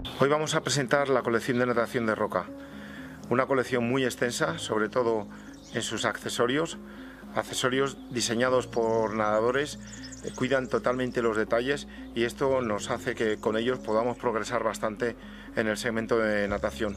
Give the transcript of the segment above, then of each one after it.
Hoy vamos a presentar la colección de natación de Roca, una colección muy extensa, sobre todo en sus accesorios diseñados por nadadores, cuidan totalmente los detalles y esto nos hace que con ellos podamos progresar bastante en el segmento de natación.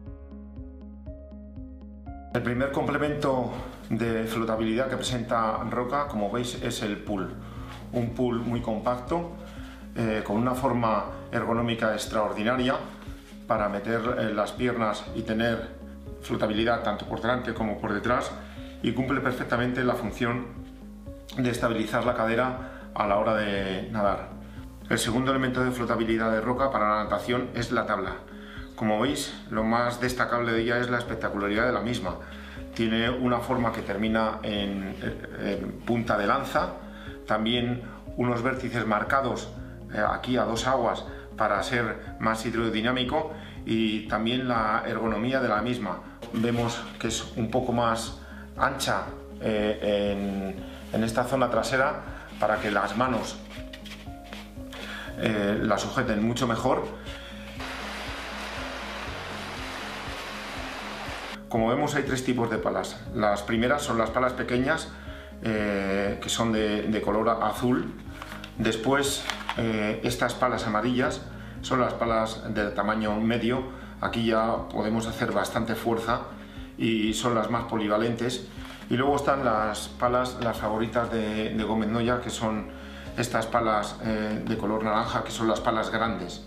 El primer complemento de flotabilidad que presenta Roca, como veis, es el pool, un pool muy compacto, con una forma ergonómica extraordinaria para meter las piernas y tener flotabilidad tanto por delante como por detrás, y cumple perfectamente la función de estabilizar la cadera a la hora de nadar. El segundo elemento de flotabilidad de Roca para la natación es la tabla. Como veis, lo más destacable de ella es la espectacularidad de la misma. Tiene una forma que termina en punta de lanza, también unos vértices marcados aquí a dos aguas para ser más hidrodinámico, y también la ergonomía de la misma. Vemos que es un poco más ancha en esta zona trasera para que las manos la sujeten mucho mejor. Como vemos, hay tres tipos de palas. Las primeras son las palas pequeñas, que son de color azul. Después, estas palas amarillas son las palas de tamaño medio. Aquí ya podemos hacer bastante fuerza y son las más polivalentes. Y luego están las palas, las favoritas de Gómez Noya, que son estas palas de color naranja, que son las palas grandes.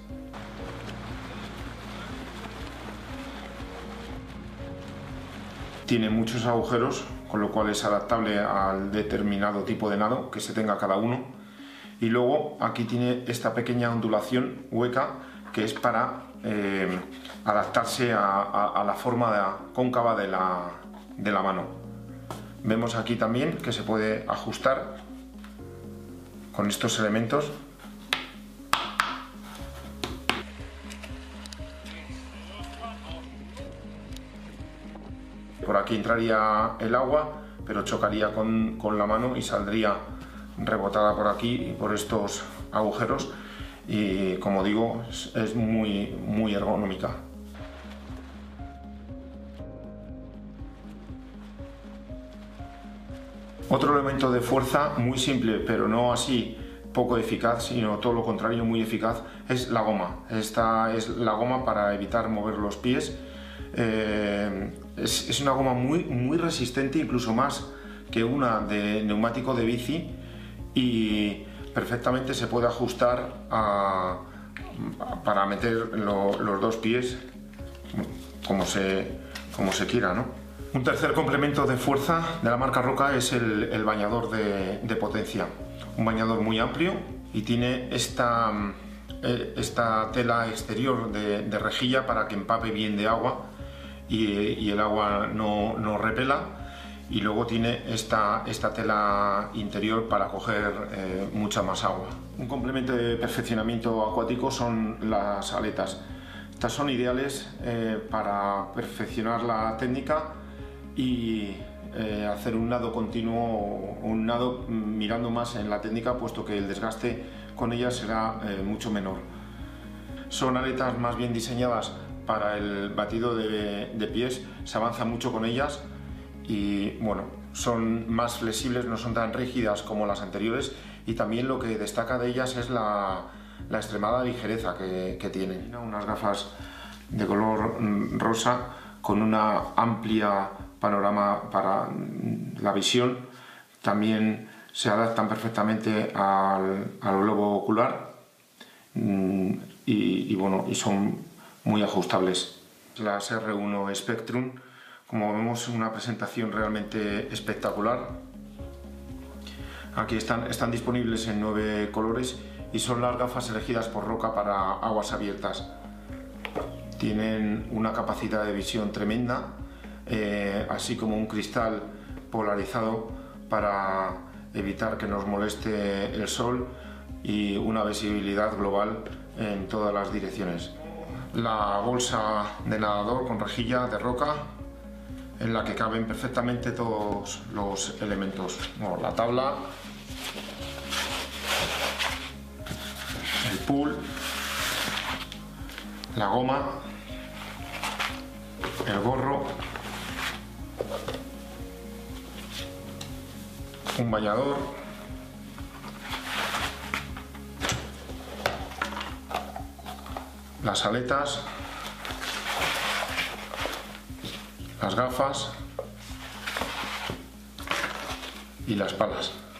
Tiene muchos agujeros, con lo cual es adaptable al determinado tipo de nado que se tenga cada uno. Y luego aquí tiene esta pequeña ondulación hueca, que es para adaptarse a la forma cóncava de la mano. Vemos aquí también que se puede ajustar con estos elementos. Por aquí entraría el agua, pero chocaría con la mano y saldría rebotada por aquí y por estos agujeros, y como digo, es muy ergonómica. Otro elemento de fuerza muy simple, pero no así poco eficaz, sino todo lo contrario, muy eficaz, es la goma. Esta es la goma para evitar mover los pies. Es una goma muy resistente, incluso más que una de neumático de bici, y perfectamente se puede ajustar para meter los dos pies como se quiera, ¿no? Un tercer complemento de fuerza de la marca Roca es el bañador de potencia. Un bañador muy amplio y tiene esta tela exterior de rejilla para que empape bien de agua y el agua no repela, y luego tiene esta tela interior para coger mucha más agua. Un complemento de perfeccionamiento acuático son las aletas. Estas son ideales para perfeccionar la técnica y hacer un nado continuo, un nado mirando más en la técnica, puesto que el desgaste con ellas será mucho menor. Son aletas más bien diseñadas para el batido de pies, se avanza mucho con ellas y bueno, son más flexibles, no son tan rígidas como las anteriores, y también lo que destaca de ellas es la extremada ligereza que tienen. Unas gafas de color rosa con una amplia panorama para la visión, también se adaptan perfectamente al globo ocular y son muy ajustables. Las R1 Spectrum, como vemos, una presentación realmente espectacular. Aquí están disponibles en 9 colores y son las gafas elegidas por Roca para aguas abiertas. Tienen una capacidad de visión tremenda, así como un cristal polarizado para evitar que nos moleste el sol, y una visibilidad global en todas las direcciones. La bolsa de nadador con rejilla de Roca, en la que caben perfectamente todos los elementos. Bueno, la tabla, el pool, la goma, el gorro, un bañador, las aletas, las gafas y las palas.